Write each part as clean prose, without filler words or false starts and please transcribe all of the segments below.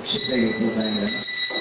Sitayo po tayo lang.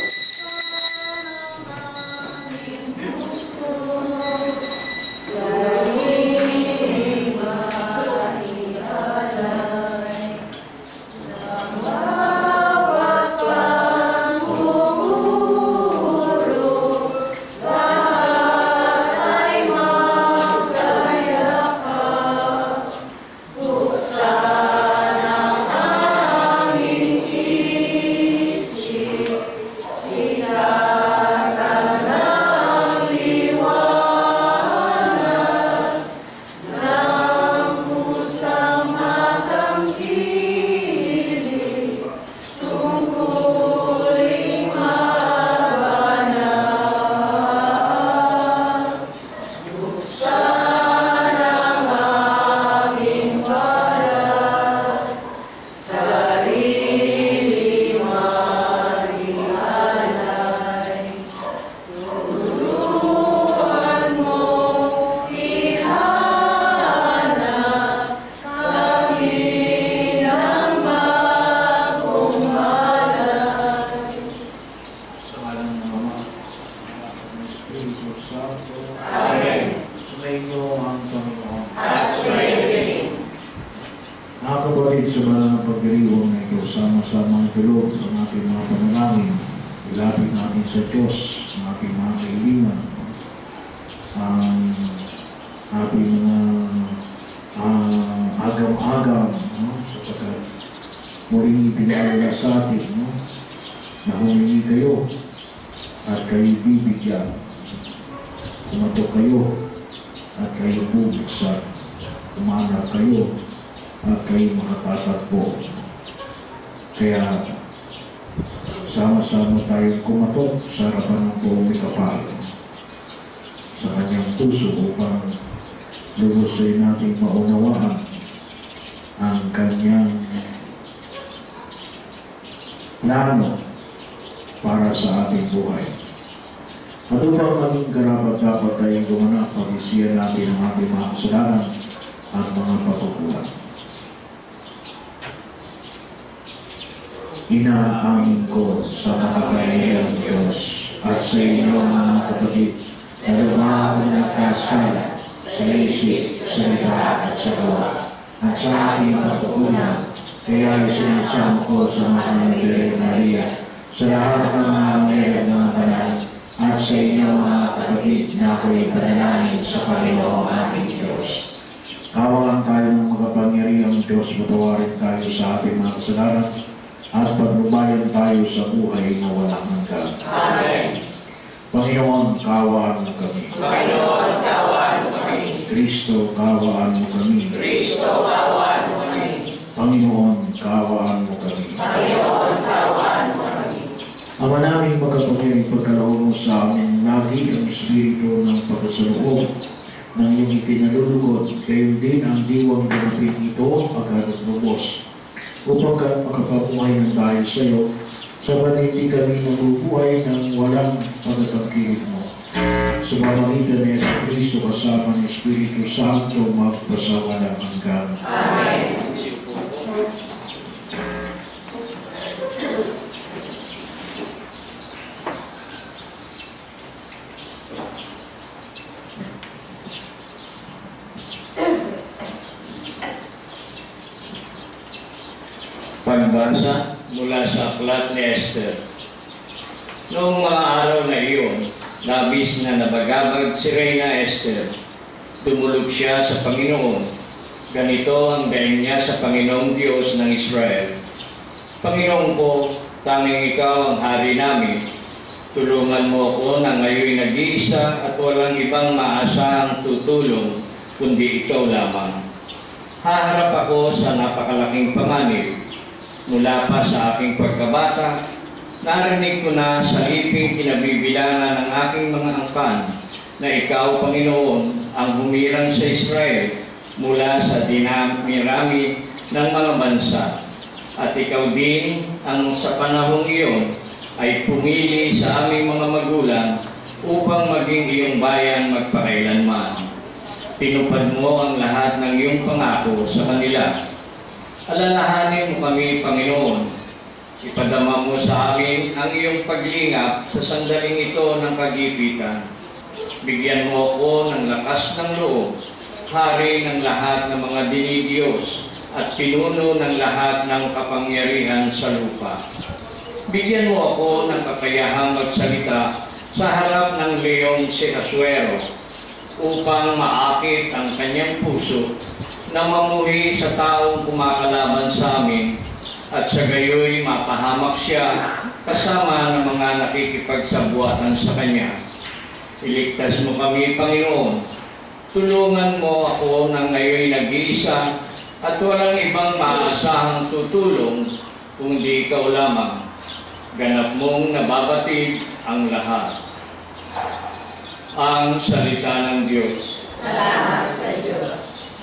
Sama-sama tayong kumatok sa harapan ng buong kapal sa kanyang puso upang lubusay nating maunawaan ang kanyang plano para sa ating buhay. At upang maging karapat dapat tayong gumanap, pag-isiyan natin ang ating mga kasalanan at mga pagkukulang. Inaamin ko sa makapangyarihang Diyos at sa inyong mga kapatid na lumahang nagkasala sa isip, salita at sa gawa at sa aking pagkukulang, kaya isinasama ko sa mga Birhen Maria sa lahat ng mga meron ng banal at sa inyong mga kapatid na ako'y panalangin sa Panginoong ating Diyos. Kawalan tayo ng makapangyarihang Diyos, matawarin tayo sa ating mga kasalanan at paglubayan tayo sa buhay na walang hanggan. Amen. Panginoon, kawaan mo kami. Panginoon, kawaan mo kami. Kristo, kawaan mo kami. Kristo, kawaan mo kami. Panginoon, kawaan mo kami. Panginoon, kawaan mo kami. Ama namin magkapangyarihang pagkaloob mo sa amin lagi ang espiritu ng pagkasaloob ng iyong itinalulugod, kayo din ang diwang ganapin ito agad at lubos. Upang makapabuhay ng dahil sa iyo, sabat hindi kami nabubuhay ng walang pagkatangkilik mo. Sa pamamagitan ni Yesu Cristo kasama ng Espiritu Santo magpasawalang hanggan. Amen. Pagbasa mula sa aklat ni Esther. Noong mga araw na iyon, labis na nabagabag si Reyna Esther. Tumulog siya sa Panginoon. Ganito ang daing niya sa Panginoong Diyos ng Israel. Panginoon ko, tanging ikaw ang hari namin. Tulungan mo ako na ngayon nag-iisa at walang ibang maasahang tutulong kundi ikaw lamang. Haharap ako sa napakalaking panganib. Mula pa sa aking pagkabata, narinig ko na sa iping kinabibilangan ng aking mga angkan na ikaw, Panginoon, ang humirang sa Israel mula sa dinami-rami ng mga bansa. At ikaw din ang sa panahong iyon ay pumili sa aming mga magulang upang maging iyong bayan magpakailanman. Tinupad mo ang lahat ng iyong pangako sa kanila. Alalahanin mo kami, Panginoon, Ipadama mo sa amin ang iyong paglingap sa sandaling ito ng kagipitan. Bigyan mo ako ng lakas ng loob, hari ng lahat ng mga dinidiyos, at pinuno ng lahat ng kapangyarihan sa lupa. Bigyan mo ako ng kakayahang magsalita sa harap ng Leon si Asuero upang maakit ang kanyang puso na mamuhi sa taong kumakalaban sa amin at sa gayoy mapahamak siya kasama ng mga nakikipagsabuatan sa kanya. Iligtas mo kami, Panginoon. Tulungan mo ako na ngayon nag-iisa at walang ibang maasahang tutulong kundi ikaw lamang. Ganap mong nababatid ang lahat. Ang salita ng Diyos. Salamat sa Diyos.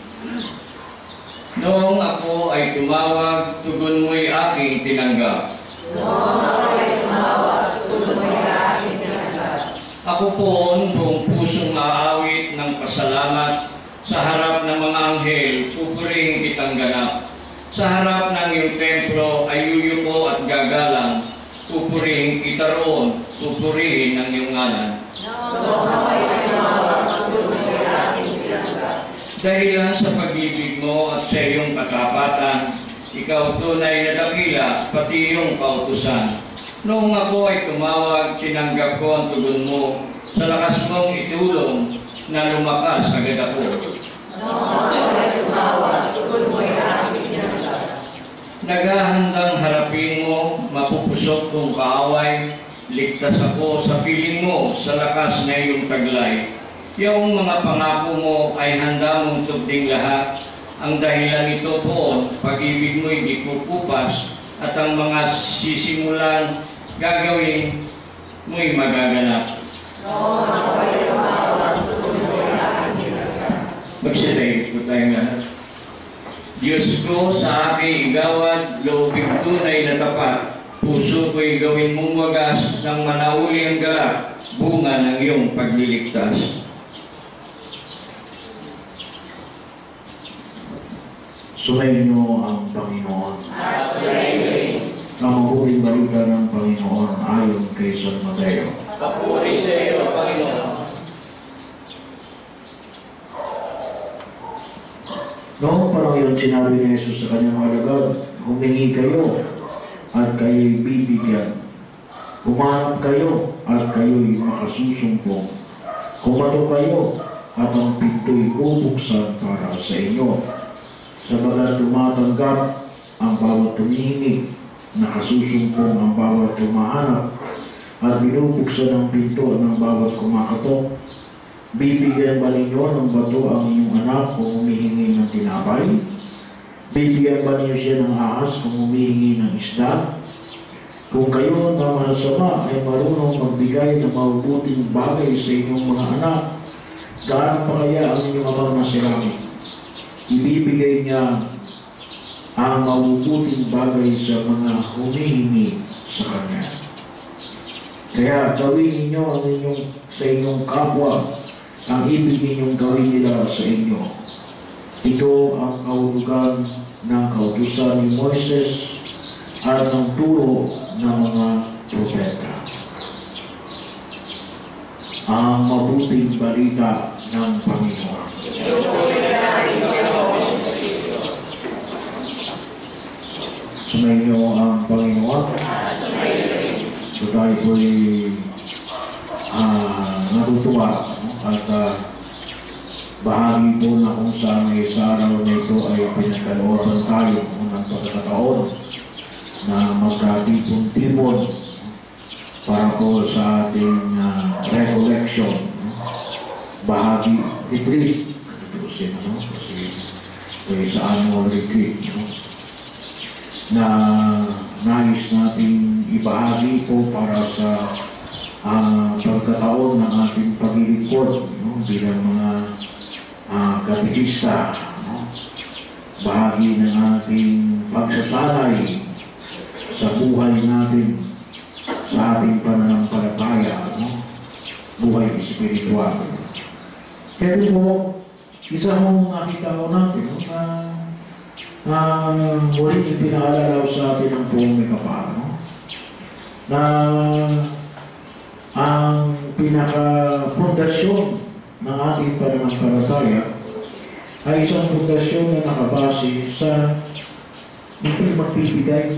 Noong ako ay tumawag, tugon mo'y aking tinanggap. Noong ako ay tumawag, tugon mo'y aking tinanggap. Ako poon buong pusong maawit ng pasalamat sa harap ng mga anghel, pupurihin kitang ganap. Sa harap ng iyong templo ay yuyuko at gagalang, pupurihin kita roon, pupurihin ang iyong ngalan. Noong ako ay tumawag, tugon mo'y aking tinanggap. Dahilan sa pag-ibig mo at sa iyong katapatan, ikaw tunay na dakila, pati iyong kautusan. Noong ako ay tumawag, tinanggap ko ang tugon mo. Sa lakas mong itulong na lumakas agad ako. Noong ako ay tumawag, tugon mo'y aking tinanggap. Naghahandang harapin mo, mapupusok kong kaaway. Ligtas ako sa piling mo, sa lakas na iyong taglay. Yung mga pangako mo ay handa mong tubding lahat. Ang dahilan ito po, pag-ibig mo'y di kukupas at ang mga sisimulan gagawin mo'y magaganap. Noong ako ay tumawag, tugon mo'y aking tinanggap. Magsitay po tayong lahat. Diyos ko, sa aking igawad, loobing tunay na tapat. Puso ko'y gawin mong wagas ng manauli ang galak, bunga ng iyong pagliligtas. Sumainyo ang Panginoon. At sa'yo, Ang mabuting balita ng Panginoon ayon kay San Mateo. Papuri sa iyo, Panginoon. Noong panahon yun, sinabi ni Jesus sa kanyang mga alagad, humingi kayo at kayo'y bibigyan. Humanap kayo at kayo'y makasusumpong. Kumato kayo at ang pinto'y bubuksan para sa inyo. Sabagat tumatanggap ang bawat tumihingi, nakasusumpong ang bawat tumahanap, at binubuksan ang pinto ng bawat kumakatok. Bibigyan ba ninyo ng bato ang inyong anak kung humihingi ng tinapay? Bibigyan ba ninyo siya ng ahas kung humihingi ng isda? Kung kayo na masama ay marunong magbigay ng mabubuting bagay sa inyong mga anak, gaano pa kaya ang inyong amang nasa langit? Ibibigay niya ang mabubuting bagay sa mga humihingi sa Kanya. Kaya gawin ninyo ang sa inyong kapwa ang ibig ninyong gawin nila sa inyo. Ito ang kahulugan ng kautusan ni Moises at ng turo ng mga propeta. Ang mabuting balita ng Panginoon. Sumainyo ang Panginoon. So tayo po'y natutuwa at bahagi po na kung saan sa araw na ito ay pinagkalooban tayo ng pagkakataon na magkatipon-tipon para po sa ating recollection, bahagi retreat. Kasi sa annual retreat, na nais natin ibahagi po para sa pagkataon ng ating paglilingkod bilang mga katekista, bahagi ng ating pagsasanay sa buhay natin, sa ating pananampalataya, buhay espiritual. Kaya po, isa mong nakita ko natin na muling ipinaalalaw sa atin ang buong may kapal. na ang pinaka-pundasyon ng ating pananampalataya ay isang pundasyon na nakabase sa hindi magbibigay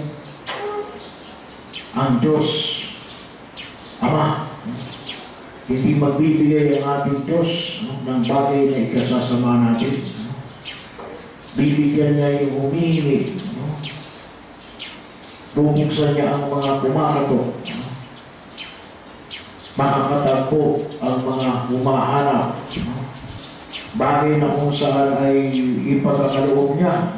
ang Diyos Ama. Hindi magbibigay ang ating Diyos ng bagay na ikasasama natin. Bibigyan niya yung humihingi. Bubuksan niya ang mga kumakatok. Makakatagpo ang mga humahanap. Bagay na kung saan ay ipagkakaloob niya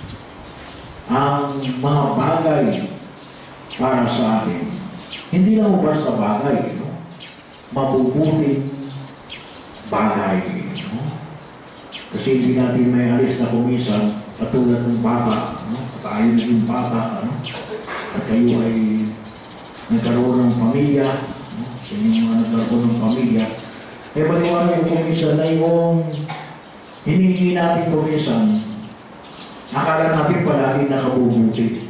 ang mga bagay para sa atin. Hindi lang basta bagay, mabubuting bagay. Kasi hindi natin may alis na kumisan katulad ng bata. Tayo naging bata. At kayo ay nagkaroon ng pamilya. Sa inyong mga nagkaroon ng pamilya. Eh maliwanag yung kumisan na yung hinihingi natin kumisan, akala natin palagi nakabubuti.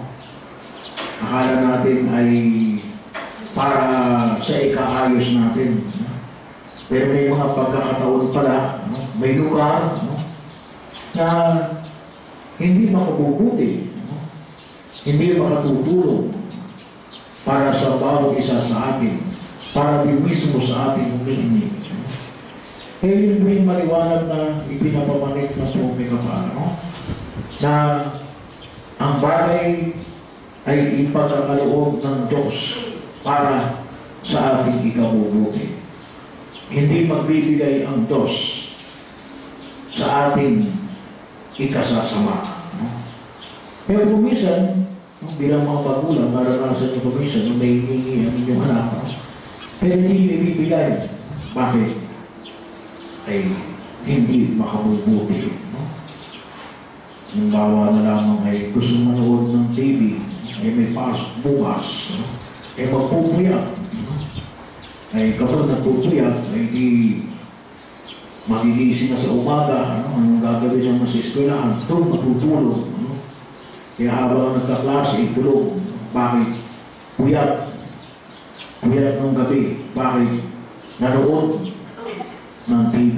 Akala natin ay para sa ikaayos natin. Pero may mga pagkakataon pala, may lugar na hindi makabubuti, hindi makatutulong para sa bawat isa sa atin, para din mismo sa ating humihingi. Kaya yun may maliwanag na ipinapamanit ng Pope Kapano na ang bagay ay ipagkakaloob ng Diyos para sa ating ikabubuti. Hindi magbibigay ang Diyos sa ating ikasasama. Pero kumisan, bilang mga magulang, maranasan niyo kumisan na may hiningi ang inyong anak, pero hindi ibibigay. Bakit? Ay hindi makabubuti. Halimbawa na lamang ay gusto manood ng TV, ay may pasok bukas, ay magpupuyat. Ay kapag nagpupuyat, ay di magigising na sa umaga, anong gagawin naman sa eskwelahan, doon matutulog. Kaya habang nagkaklase, tulog. Bakit? Puyat. Puyat ng gabi. Bakit? Naroon ng TV.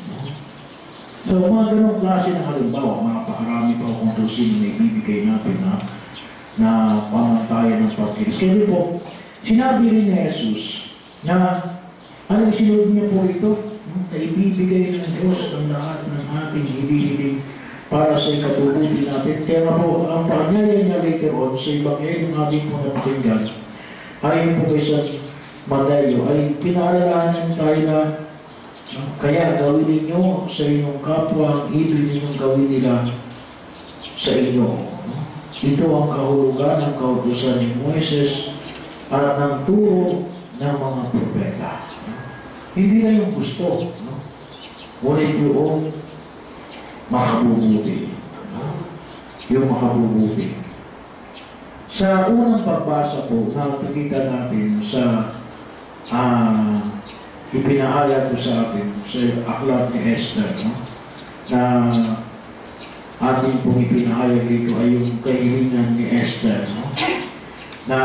So, mga ganong klase ng halimbawa, makapakarami pa kung sino na ibibigay natin na pamantayan ng pagkilos. Kaya po, sinabi rin ni Jesus na anong sinunod niya po ito? Na ibibigay ng Diyos ang lahat ng ating hinihiling para sa ikatubuti natin. Kaya po, ang panyaya niya later on sa Ebanghelyo ng ating mga pakinggan, ayon po kay San Mateo, ay pinaalalahanan tayo na kaya gawin ninyo sa inyong kapwa ang ibig ninyong gawin nila sa inyo. Ito ang kahulugan ng kautusan ni Moises at ng turo ng mga propeta. Hindi na yung gusto. Ngunit yung makabubuti. Yung makabubuti. Sa unang pagbasa po, nakikita natin sa ipinahayag ko sa atin sa aklat ni Esther, na ating pong ipinahayag dito ay yung kahilingan ni Esther, na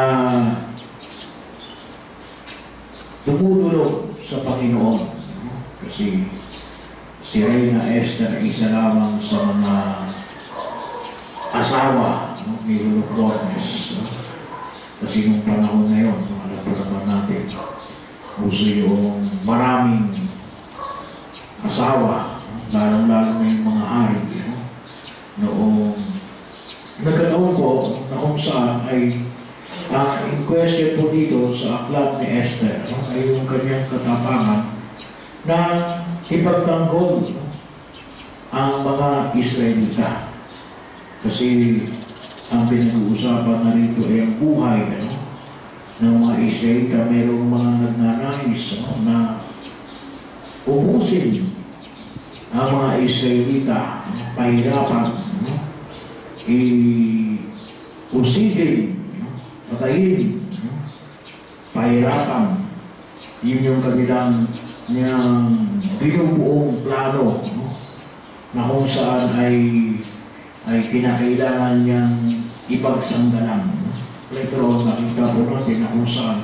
dumudulog sa Panginoon. Kasi si Reyna Esther ay isa lamang sa mga asawa ni Holofernes. Kasi nung panahon na yun, alam po naman natin, gusto yung maraming asawa, lalong-lalo na yung mga hari. Noong nagkataon po na kung saan ay in question po dito sa aklat ni Esther, ay yung kanyang katapangan na ipagtanggol ang mga Israelita. Kasi ang pinag-uusapan na rito ay ang buhay ng mga Israelita. Mayroong mga nagnanais na ubusin ang mga Israelita, pahirapan, usigin, patayin, pahirapan. Yun yung kanilang binubuong plano na kung saan ay kinakailangan niyang ipagsanggalang. later on nakita po natin na kung saan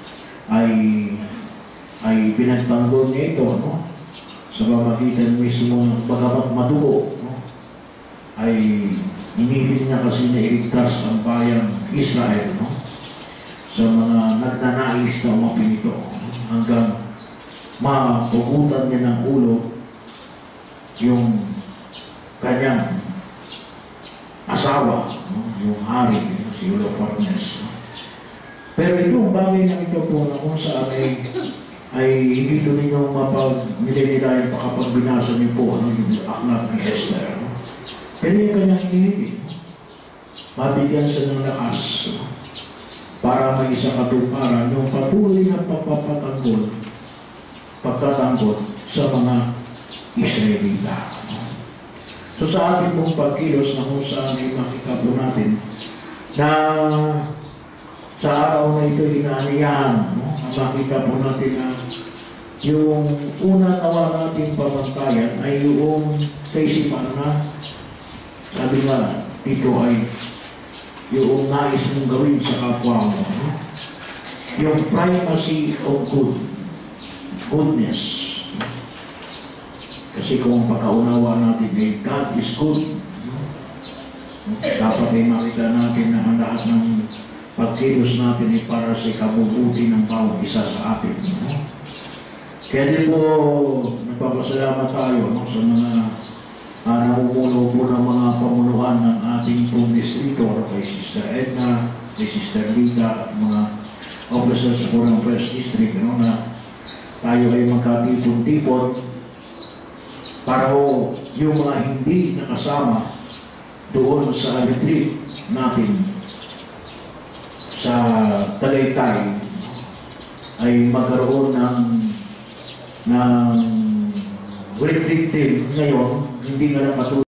ay pinagtanggol niya ito, no? Sa pamagitan mismo ng bagamat madugo, no? Ay inihiling niya kasi na iligtas ang bayang Israel, no? Sa mga nagnanais na umapin ito, no? Hanggang mapugutan niya ng ulo yung kanyang asawa, no? Yung hari, no? Si Holofernes, no? Pero itong bagay na ito po na kung saan ay hindi ito ninyong nilinilayan pa kapag binasa niyo po yung aklat ni Esther. No? Pero yung kanyang hinihiling, mabigyan siya ng lakas, no? Para may isang katuparan yung patuloy na pagtatanggol sa mga Israelita. No? So sa ating pong pagkilos na kung saan ay makita po natin na sa araw na ito inaaniyahan, no? Makita po natin na yung una nawa nating pamantayan ay yung kaisipan na sabi nga dito ay yung nais mong gawin sa kapwa mo, no? Yung primacy of goodness. Kasi kung pagkaunawa natin ay God is good, no? Dapat ay makita natin na ang lahat ng pagkilos natin ay para sa kabubuti ng bawat isa sa atin. No? Kaya din po, nagpapasalamat tayo, no, sa mga namumuno po ng mga pamunuan ng ating pong distrito, kay Sister Edna, kay Sister Lita, at mga officers po ng First District, no, na tayo ay magkatipon-tipon para po yung mga hindi nakasama doon sa retreat natin sa Tagaytay ay magkaroon ng retreat team ngayon, hindi nga lang